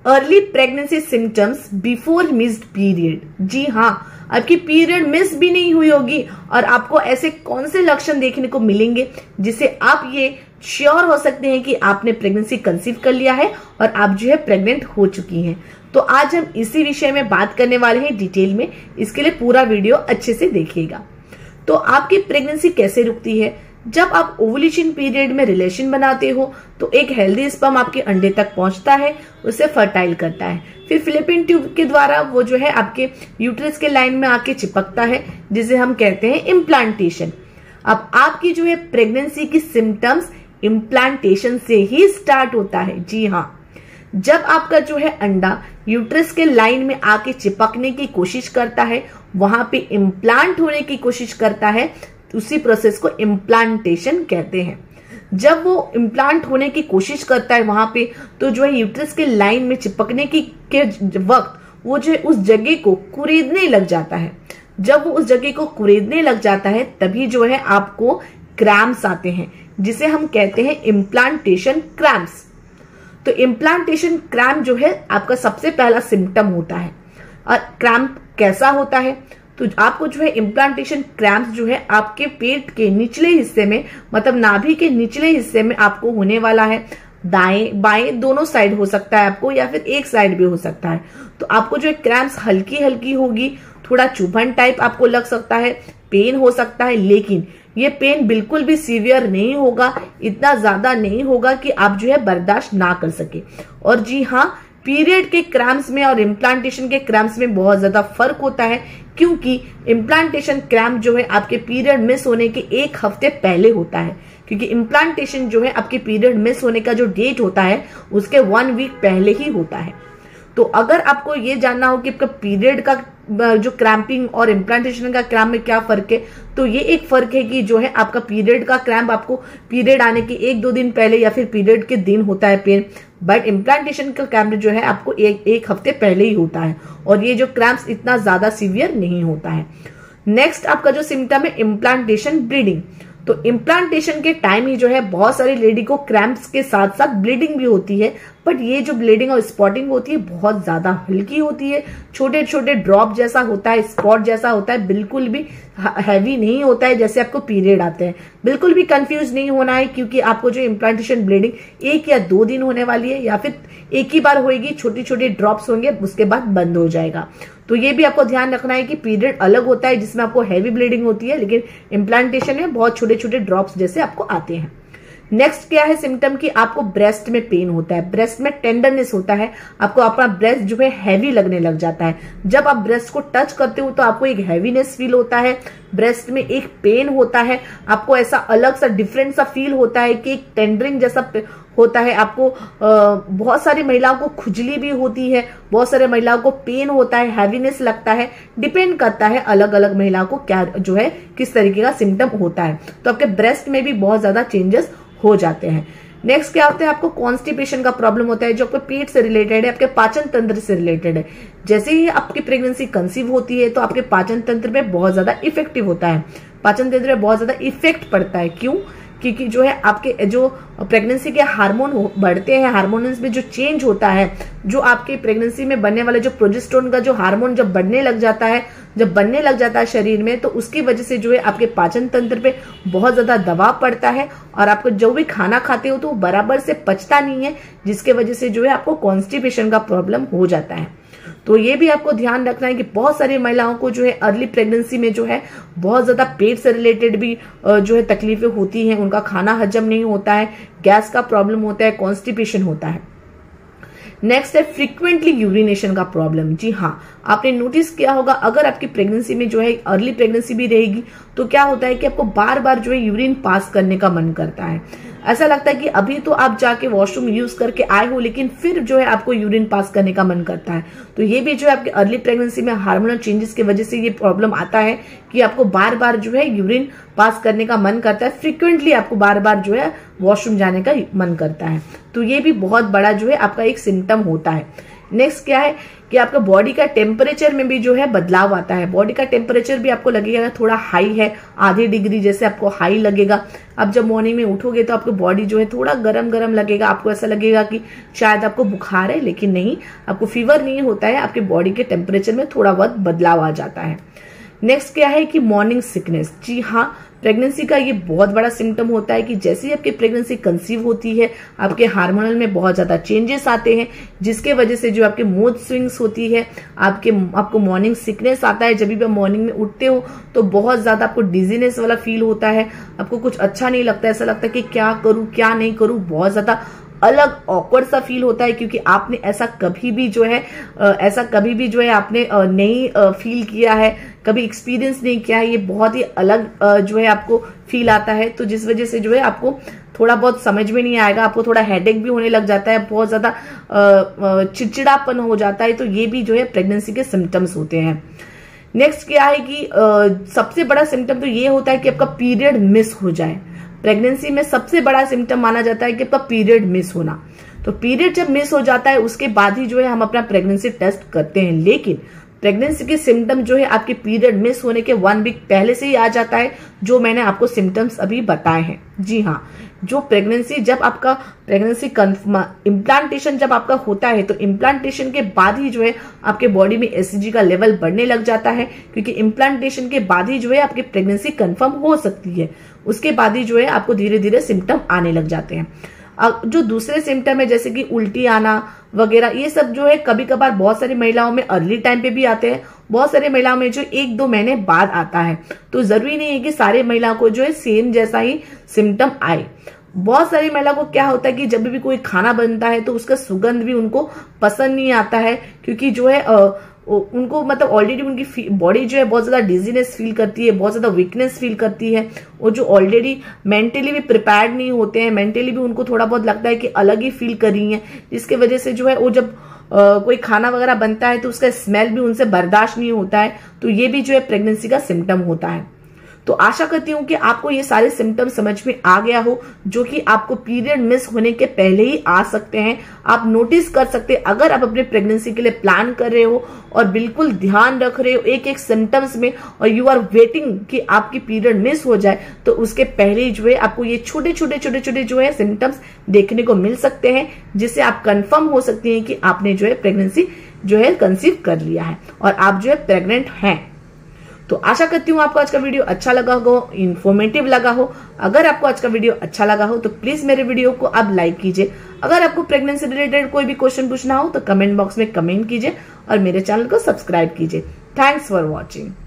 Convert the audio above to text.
Early pregnancy symptoms before missed period. जी हाँ, आपकी पीरियड मिस भी नहीं हुई होगी और आपको ऐसे कौन से लक्षण देखने को मिलेंगे जिससे आप ये श्योर हो सकते हैं कि आपने प्रेगनेंसी कंसीव कर लिया है और आप जो है प्रेग्नेंट हो चुकी हैं। तो आज हम इसी विषय में बात करने वाले हैं डिटेल में। इसके लिए पूरा वीडियो अच्छे से देखिएगा। तो आपकी प्रेगनेंसी कैसे रुकती है? जब आप ओवुलेशन पीरियड में रिलेशन बनाते हो तो एक हेल्दी स्पर्म आपके अंडे तक पहुंचता है, उसे फर्टाइल करता है, फिर फिलिपिन ट्यूब के द्वारा वो जो है आपके यूट्रस के लाइन में आके चिपकता है, जिसे हम कहते हैं इम्प्लांटेशन। अब आपकी जो है प्रेगनेंसी की सिम्टम्स इम्प्लांटेशन से ही स्टार्ट होता है। जी हाँ, जब आपका जो है अंडा यूट्रस के लाइन में आके चिपकने की कोशिश करता है, वहां पे इम्प्लांट होने की कोशिश करता है, उसी प्रोसेस को इम्प्लांटेशन कहते हैं। जब वो इम्प्लांट होने की कोशिश करता है वहां पे, तो जो है यूट्रस के लाइन में चिपकने के वक्त वो जो है उस जगह को कुरेदने लग जाता है। जब वो उस जगह को कुरेदने लग जाता है तभी जो है आपको क्रैम्प्स आते हैं, जिसे हम कहते हैं इम्प्लांटेशन क्रैम्प्स। तो इम्प्लांटेशन क्रैम्प जो है आपका सबसे पहला सिम्टम होता है। और क्रैम्प कैसा होता है? तो आपको जो है इम्प्लांटेशन क्रैम्प्स जो है आपके पेट के निचले हिस्से में, मतलब नाभि के निचले हिस्से में आपको होने वाला है। दाएं बाएं दोनों साइड हो सकता है आपको, या फिर एक साइड भी हो सकता है। तो आपको जो है क्रैम्प्स हल्की हल्की होगी, थोड़ा चुभन टाइप आपको लग सकता है, पेन हो सकता है, लेकिन ये पेन बिल्कुल भी सीवियर नहीं होगा, इतना ज्यादा नहीं होगा कि आप जो है बर्दाश्त ना कर सके। और जी हाँ, पीरियड के क्रैम्प्स में और इम्प्लांटेशन के क्रैम्प्स में बहुत ज्यादा फर्क होता है, क्योंकि इम्प्लांटेशन क्रैम्प जो है आपके पीरियड मिस होने के एक हफ्ते पहले होता है, क्योंकि इम्प्लांटेशन जो है आपके पीरियड मिस होने का जो डेट होता है उसके 1 वीक पहले ही होता है। तो अगर आपको ये जानना हो कि आपका पीरियड का जो क्रैम्पिंग और इम्प्लांटेशन का क्रैम्प में क्या फर्क है, तो ये एक फर्क है कि जो है आपका पीरियड का क्रैम्प आपको पीरियड आने के 1-2 दिन पहले या फिर पीरियड के दिन होता है पेन, बट इम्प्लांटेशन का क्रैम्प जो है आपको एक हफ्ते पहले ही होता है, और ये जो क्रैम्प्स इतना ज्यादा सीवियर नहीं होता है। नेक्स्ट आपका जो सिम्टम है इम्प्लांटेशन ब्लीडिंग। तो इम्प्लांटेशन के टाइम ही जो है बहुत सारी लेडी को क्रैम्प्स के साथ साथ ब्लीडिंग भी होती है, बट ये जो ब्लीडिंग और स्पॉटिंग होती है बहुत ज्यादा हल्की होती है, छोटे छोटे ड्रॉप जैसा होता है, स्पॉट जैसा होता है, बिल्कुल भी हैवी नहीं होता है जैसे आपको पीरियड आते हैं। बिल्कुल भी कंफ्यूज नहीं होना है, क्योंकि आपको जो इम्प्लांटेशन ब्लीडिंग 1 या 2 दिन होने वाली है, या फिर एक ही बार होगी, छोटी छोटी ड्रॉप्स होंगे, उसके बाद बंद हो जाएगा। तो ये भी आपको ध्यान रखना है कि पीरियड अलग होता है जिसमें आपको हैवी ब्लीडिंग होती है, लेकिन इम्प्लांटेशन में बहुत छोटे छोटे ड्रॉप्स जैसे आपको आते हैं। नेक्स्ट क्या है सिम्टम कि आपको ब्रेस्ट में पेन होता है, ब्रेस्ट में टेंडरनेस होता है, आपको अपना ब्रेस्ट जो है हैवी लगने लग जाता है। जब आप ब्रेस्ट को टच करते हो तो आपको एक हैवीनेस फील होता है, ब्रेस्ट में एक पेन होता है, आपको ऐसा अलग सा डिफरेंट सा फील होता है कि एक टेंडरिंग जैसा होता है। आपको बहुत सारी महिलाओं को खुजली भी होती है, बहुत सारे महिलाओं को पेन होता है, हैवीनेस लगता है, डिपेंड करता है अलग अलग महिलाओं को क्या जो है किस तरीके का सिम्टम होता है। तो आपके ब्रेस्ट में भी बहुत ज्यादा चेंजेस हो जाते हैं। नेक्स्ट क्या होता है, आपको कॉन्स्टिपेशन का प्रॉब्लम होता है, जो आपके पेट से रिलेटेड है, आपके पाचन तंत्र से रिलेटेड है। जैसे ही आपकी प्रेगनेंसी कंसीव होती है तो आपके पाचन तंत्र में बहुत ज्यादा इफेक्टिव होता है, पाचन तंत्र में बहुत ज्यादा इफेक्ट पड़ता है। क्यों? क्योंकि जो है आपके जो प्रेगनेंसी के हार्मोन बढ़ते हैं, हार्मोन्स में जो चेंज होता है, जो आपके प्रेगनेंसी में बनने वाले जो प्रोजेस्टेरोन का जो हार्मोन जब बनने लग जाता है शरीर में, तो उसकी वजह से जो है आपके पाचन तंत्र पे बहुत ज्यादा दबाव पड़ता है, और आपको जो भी खाना खाते हो तो वो बराबर से पचता नहीं है, जिसके वजह से जो है आपको कॉन्स्टिपेशन का प्रॉब्लम हो जाता है। तो ये भी आपको ध्यान रखना है कि बहुत सारी महिलाओं को जो है अर्ली प्रेगनेंसी में जो है बहुत ज्यादा पेट से रिलेटेड भी जो है तकलीफें होती हैं, उनका खाना हजम नहीं होता है, गैस का प्रॉब्लम होता है, कॉन्स्टिपेशन होता है। नेक्स्ट है फ्रीक्वेंटली यूरिनेशन का प्रॉब्लम। जी हाँ, आपने नोटिस किया होगा अगर आपकी प्रेगनेंसी में जो है अर्ली प्रेगनेंसी भी रहेगी तो क्या होता है कि आपको बार बार जो है यूरिन पास करने का मन करता है। ऐसा लगता है कि अभी तो आप जाके वॉशरूम यूज करके आए हो, लेकिन फिर जो है आपको यूरिन पास करने का मन करता है। तो ये भी जो है आपके अर्ली प्रेगनेंसी में हार्मोनल चेंजेस की वजह से ये प्रॉब्लम आता है कि आपको बार बार जो है यूरिन पास करने का मन करता है, फ्रीक्वेंटली आपको बार बार जो है वॉशरूम जाने का मन करता है। तो ये भी बहुत बड़ा जो है आपका एक सिम्टम होता है। नेक्स्ट क्या है कि आपका बॉडी का टेम्परेचर में भी जो है बदलाव आता है। बॉडी का टेम्परेचर भी आपको लगेगा थोड़ा हाई है, आधे डिग्री जैसे आपको हाई लगेगा। अब जब मॉर्निंग में उठोगे तो आपको बॉडी जो है थोड़ा गरम गरम लगेगा, आपको ऐसा लगेगा कि शायद आपको बुखार है, लेकिन नहीं, आपको फीवर नहीं होता है, आपके बॉडी के टेम्परेचर में थोड़ा बहुत बदलाव आ जाता है। नेक्स्ट क्या है कि मॉर्निंग सिकनेस। जी हाँ, प्रेगनेंसी का ये बहुत बड़ा सिम्टम होता है कि जैसे ही आपकी प्रेगनेंसी कंसीव होती है, आपके हार्मोनल में बहुत ज्यादा चेंजेस आते हैं, जिसके वजह से जो आपके मूड स्विंग्स होती है, आपको मॉर्निंग सिकनेस आता है। जब भी आप मॉर्निंग में उठते हो तो बहुत ज्यादा आपको डिजीनेस वाला फील होता है, आपको कुछ अच्छा नहीं लगता, ऐसा लगता है कि क्या करूं क्या नहीं करूं, बहुत ज्यादा अलग ऑकवर्ड सा फील होता है, क्योंकि आपने ऐसा कभी भी जो है आपने नहीं फील किया है, कभी एक्सपीरियंस नहीं किया है। ये बहुत ही अलग जो है आपको फील आता है, तो जिस वजह से जो है आपको थोड़ा बहुत समझ में नहीं आएगा, आपको थोड़ा हेडेक भी होने लग जाता है, बहुत ज्यादा चिड़चिड़ापन हो जाता है। तो ये भी जो है प्रेगनेंसी के सिम्टम्स होते हैं। नेक्स्ट क्या है कि सबसे बड़ा सिम्टम तो ये होता है कि आपका पीरियड मिस हो जाए। प्रेगनेंसी में सबसे बड़ा सिम्टम माना जाता है कि आपका पीरियड मिस होना। तो पीरियड जब मिस हो जाता है उसके बाद ही जो है हम अपना प्रेगनेंसी टेस्ट करते हैं, लेकिन प्रेगनेंसी के सिम्टम जो है आपके पीरियड मिस होने के 1 वीक पहले से ही आ जाता है, जो मैंने आपको सिम्टम्स अभी बताए हैं। जी हाँ, जो प्रेगनेंसी इम्प्लांटेशन जब आपका होता है तो इम्प्लांटेशन के बाद ही जो है आपके बॉडी में एचसीजी का लेवल बढ़ने लग जाता है, क्योंकि इम्प्लांटेशन के बाद ही जो है आपकी प्रेगनेंसी कंफर्म हो सकती है। उसके बाद ही जो है आपको धीरे धीरे सिम्टम आने लग जाते हैं। जो दूसरे सिम्टम है जैसे कि उल्टी आना वगैरह, ये सब जो है कभी कभार बहुत सारी महिलाओं में अर्ली टाइम पे भी आते हैं, बहुत सारी महिलाओं में जो 1-2 महीने बाद आता है। तो जरूरी नहीं है कि सारे महिलाओं को जो है सेम जैसा ही सिम्टम आए। बहुत सारी महिला को क्या होता है कि जब भी कोई खाना बनता है तो उसका सुगंध भी उनको पसंद नहीं आता है, क्योंकि जो है उनको मतलब ऑलरेडी उनकी बॉडी जो है बहुत ज्यादा डिजीनेस फील करती है, बहुत ज्यादा वीकनेस फील करती है। वो जो ऑलरेडी मेंटली भी प्रिपेयर्ड नहीं होते हैं, मेंटली भी उनको थोड़ा बहुत लगता है कि अलग ही फील कर रही हैं, जिसकी वजह से जो है वो जब कोई खाना वगैरह बनता है तो उसका स्मेल भी उनसे बर्दाश्त नहीं होता है। तो ये भी जो है प्रेगनेंसी का सिम्टम होता है। तो आशा करती हूँ कि आपको ये सारे सिम्टम समझ में आ गया हो, जो कि आपको पीरियड मिस होने के पहले ही आ सकते हैं। आप नोटिस कर सकते हैं अगर आप अपने प्रेगनेंसी के लिए प्लान कर रहे हो और बिल्कुल ध्यान रख रहे हो एक एक सिम्टम्स में, और यू आर वेटिंग कि आपकी पीरियड मिस हो जाए, तो उसके पहले ही जो है आपको ये छोटे छोटे जो है सिम्टम्स देखने को मिल सकते हैं, जिससे आप कंफर्म हो सकती हैं कि आपने जो है प्रेगनेंसी जो है कंसीव कर लिया है और आप जो है प्रेग्नेंट हैं। तो आशा करती हूँ आपको आज का वीडियो अच्छा लगा हो, इन्फॉर्मेटिव लगा हो। अगर आपको आज का वीडियो अच्छा लगा हो तो प्लीज मेरे वीडियो को आप लाइक कीजिए। अगर आपको प्रेगनेंसी रिलेटेड कोई भी क्वेश्चन पूछना हो तो कमेंट बॉक्स में कमेंट कीजिए और मेरे चैनल को सब्सक्राइब कीजिए। Thanks for watching.